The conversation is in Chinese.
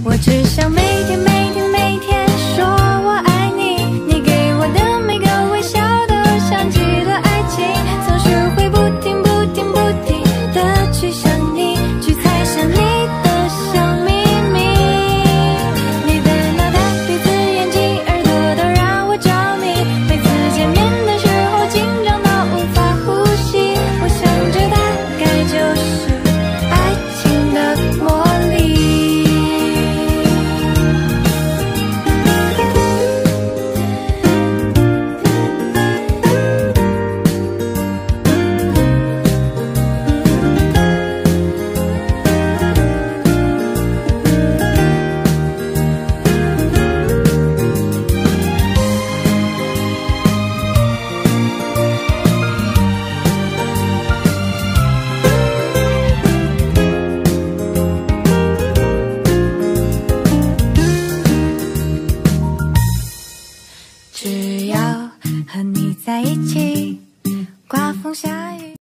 我只想每天每天每天说我爱你，你给我的每个微笑都像极了爱情，总是会不停不停不停的去想你，去猜想你的小秘密，你的脑袋、鼻子、眼睛、耳朵都让我着迷，每次见面的时候紧张到无法呼吸，我想这大概就是爱情的魔力。只要和你在一起，刮风下雨。